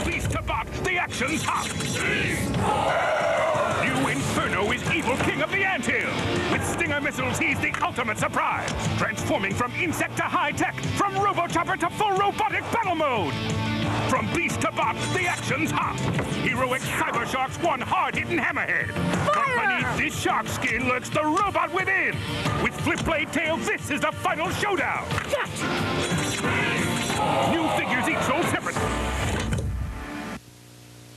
beast to bot, the action's hot. New Inferno is evil king of the anthill. With Stinger missiles, he's the ultimate surprise. Transforming from insect to high-tech, from robo-chopper to full robotic battle mode. From beast to bot, the action's hot. Heroic CyberShark's one hard-hitting hammerhead. But beneath this shark skin lurks the robot within. With flip blade tail, this is the final showdown. New figures each sold